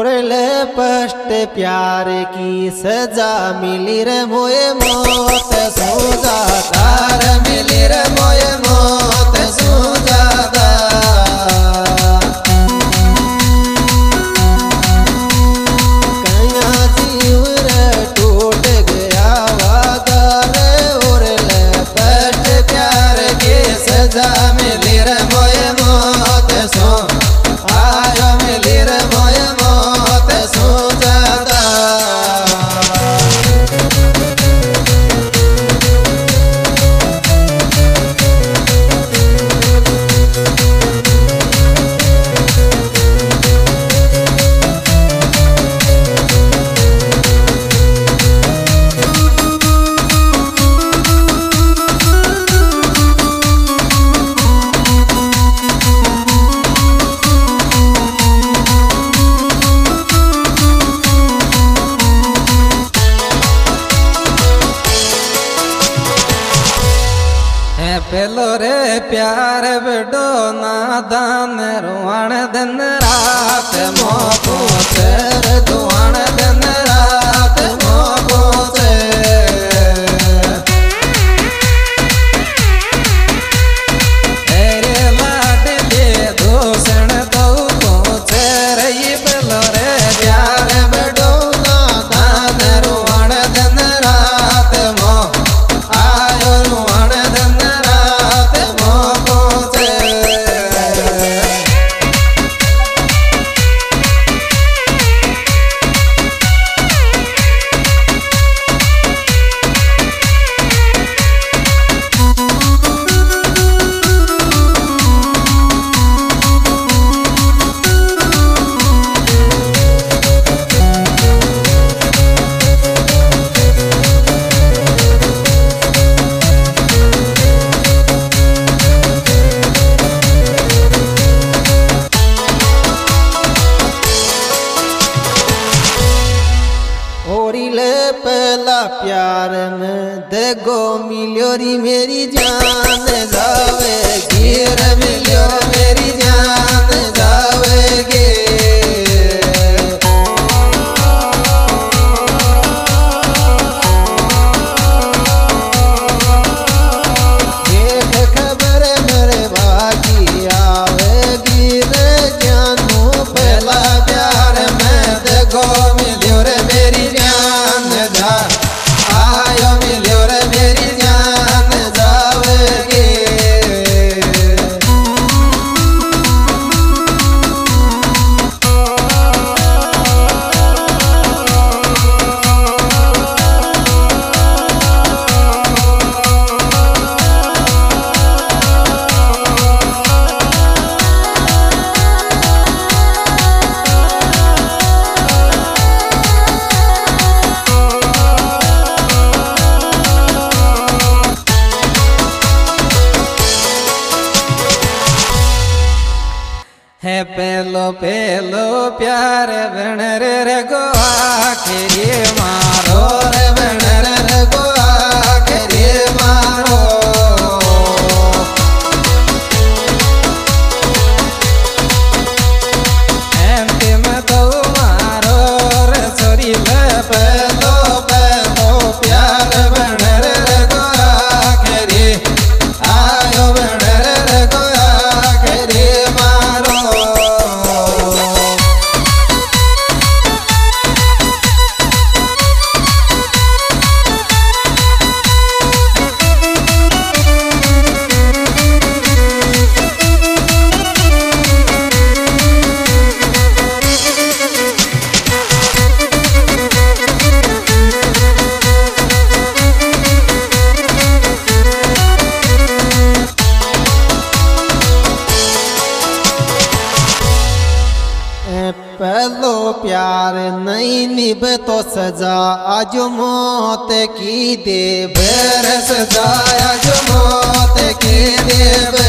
ले पष्ट प्यार की सजा मिली रे मोए मौत सूजादार मिली रे मोए मौत सूजादार कया जीव रे टूट गया वादा रे और ले पष्ट प्यार की सजा मिली रे मोए मौत सो आयो मिली रे मोए पेलो रे प्यार बड़ो नादान रुआण दिन रात मोको चेर दुआण दिन रात मोको तेरे लाडले दूषण तो चेर ये पेलो रे प्यार बड़ो नादान रुआण दिन रात मो आयो रुआण दिन पहला प्यार में देखो मिलियोरी मेरी जान जावे गिर मिलियो मेरी जान जावेगी देख खबर मेरे बाकी आवेगी रे जानू पहला प्यार में देखो मिलियो रे मेरी आयो मिलियो रे मेरी जान जावेगी है पेलो पेलो प्यार बन रे गो आखिरी मारो रे बन रे गो आखिरी मारो अंतिम तो मारो रे छोरी ले पेलो पेलो प्यार बन रे गो आखिरी आयो बन रे गो आखिरी मारो पहलो प्यार नहीं निभ तो सजा आज मौत की दे बेर सजा आज मौत की दे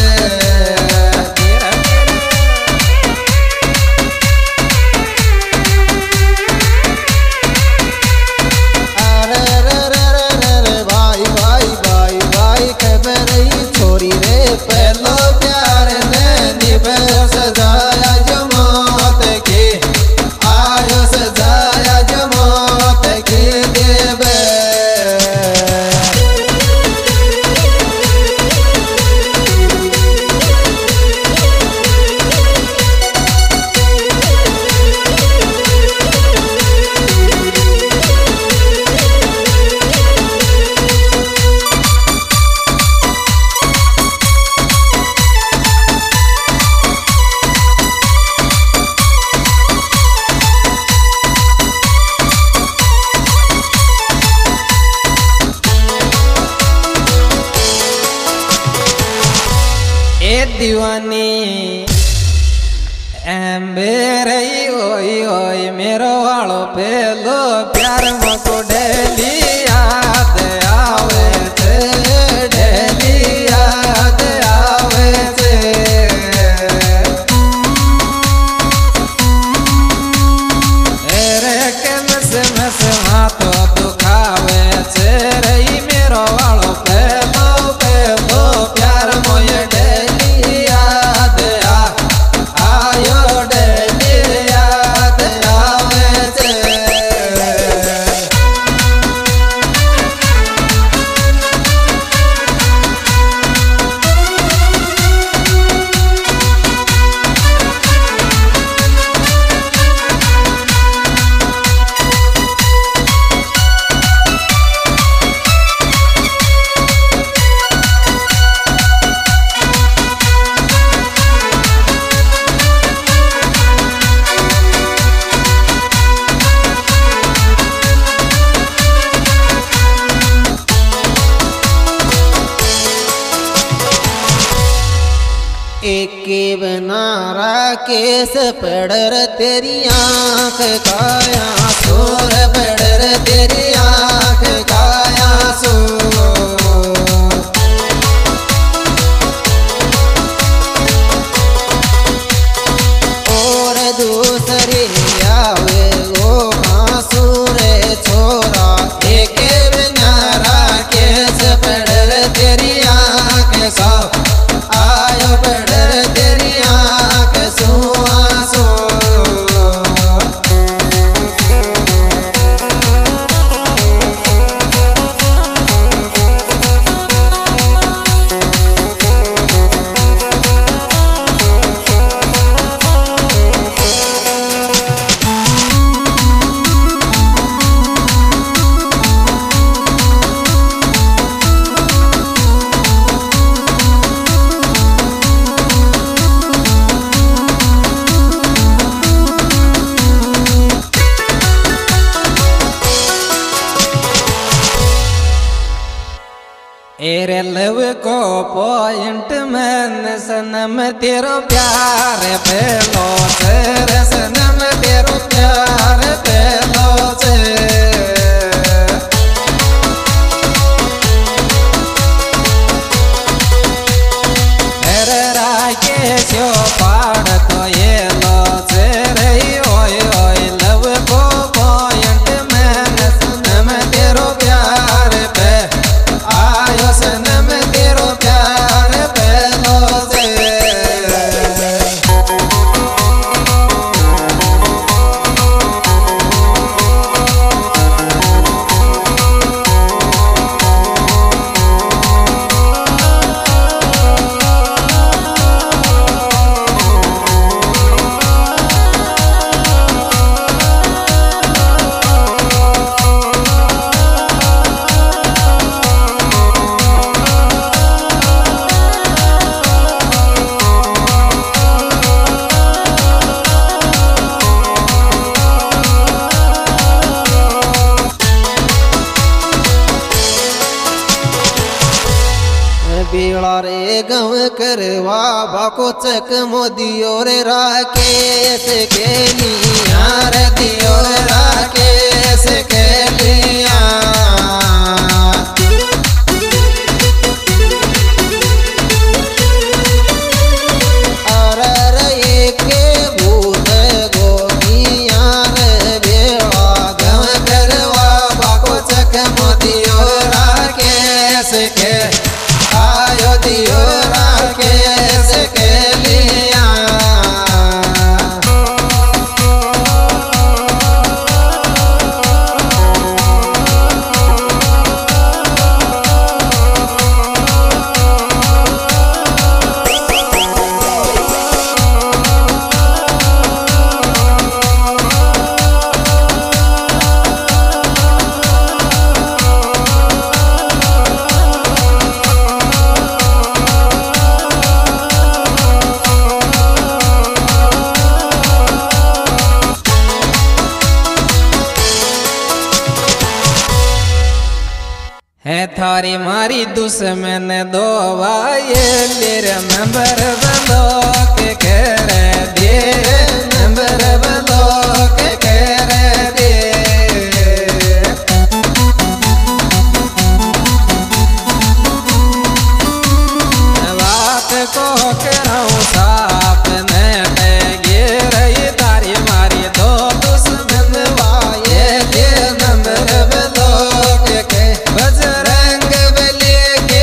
भाई भाई भाई भाई खबर छोरी रे पहलो प्यार ने निभ सजा आज मौत की दीवानी मेरे ओई ओई मेरो वालो पेलो प्यार मको डेली याद आवे छे डेली याद आवे छे रे के मस हाथो दुखावे छे रही मेरो वालो पेलो पेलो प्यार मोये डेली याद आयो डेली याद आवे छे एक बनारा केस पड़र तेरी आँख काया सोर पड़र तेरी आँख काया सो और दूसरी आवे वो मासूरे छोरा एक बनारा केस पड़र तेरी आँख सो आयो पड़र तेरी आँख सुआ सो एरे लव को पॉइंट में सनम तेरो प्यार पेलो से सनम तेरो प्यार पेलो से अरे राके शो पाड़ तो ये लो से रही ओए ओए लव को पॉइंट में सनम तेरो प्यार पे आयो सनम तेरो प्यार पेलो से बीड़ा रे गव करवा बाको चक मोदियो रे राकेश के लिया रे दियो रे राकेश के लिया आयो दियो राकेश के लिया है थारी मारी दुश्मन दो वाये तेरे नंबर बंदो के कह दे नंबर बंदो के कह दे बात को कराऊं साफ न गे रही तारी मारी दो दुश्मन वाये दे नंबर बंदो के कह बजरंग बली के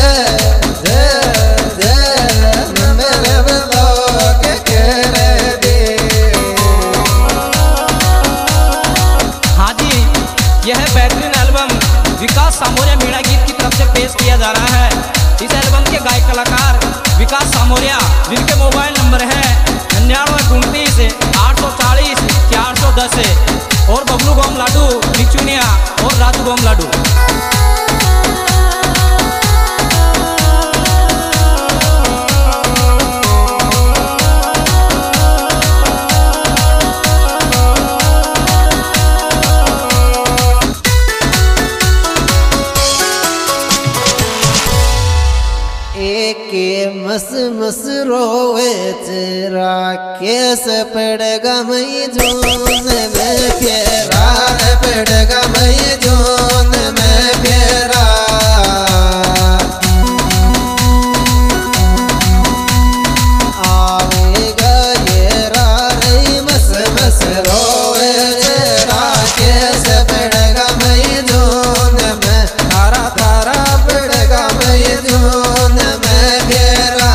नंबर बंदो के कह दे। हाँ जी, यह बेहतरीन एल्बम विकास सामोरिया मीणा गीत की तरफ से पेश किया जा रहा है। इस एल्बम के गायक कलाकार विकास सामोरिया, जिनके मोबाइल नंबर है 9929 840 410 और बबलू गोम लाडू बिचुनिया और राजू गोम लाडू। मस मस रोवे तेरा केस पड़ेगा मई जोन में फेरा पड़ेगा मई जोन में फेरा आवेगा ये रही मस मस रोवे तेरा केस पड़ेगा मई जोन में तारा तारा पड़ेगा मई जोन में फेरा।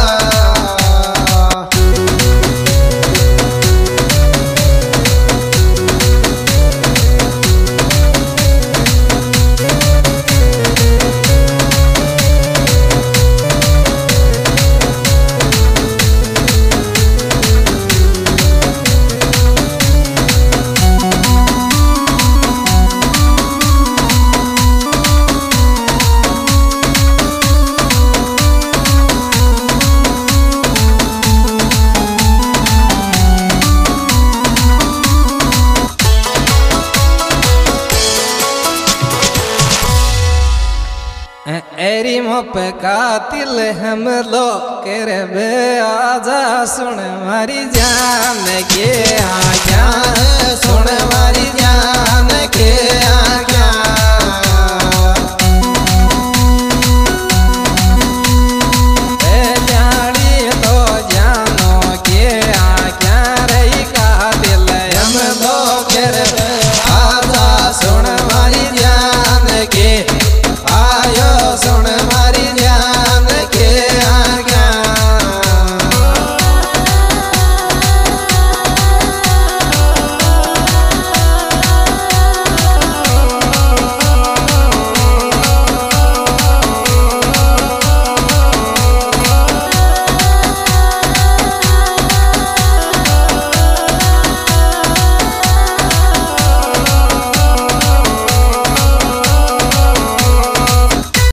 एरी मोप कातिल हम लोग कर बे आजा सुन मारी जान के आजा